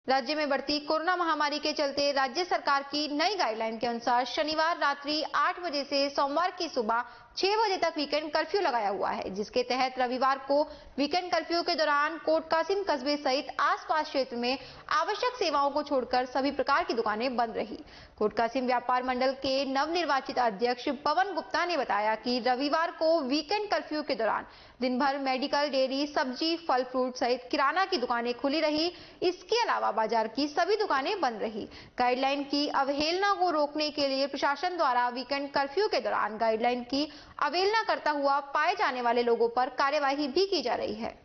राज्य में बढ़ती कोरोना महामारी के चलते राज्य सरकार की नई गाइडलाइन के अनुसार शनिवार रात्रि 8 बजे से सोमवार की सुबह 6 बजे तक वीकेंड कर्फ्यू लगाया हुआ है, जिसके तहत रविवार को वीकेंड कर्फ्यू के दौरान कोट कासिम कस्बे सहित आसपास क्षेत्र में आवश्यक सेवाओं को छोड़कर सभी प्रकार की दुकानें बंद रही। कोट कासिम व्यापार मंडल के नवनिर्वाचित अध्यक्ष पवन गुप्ता ने बताया कि रविवार को वीकेंड कर्फ्यू के दौरान दिन भर मेडिकल, डेयरी, सब्जी, फल फ्रूट सहित किराना की दुकानें खुली रही। इसके अलावा बाजार की सभी दुकानें बंद रही। गाइडलाइन की अवहेलना को रोकने के लिए प्रशासन द्वारा वीकेंड कर्फ्यू के दौरान गाइडलाइन की अवहेलना करता हुआ पाए जाने वाले लोगों पर कार्यवाही भी की जा रही है।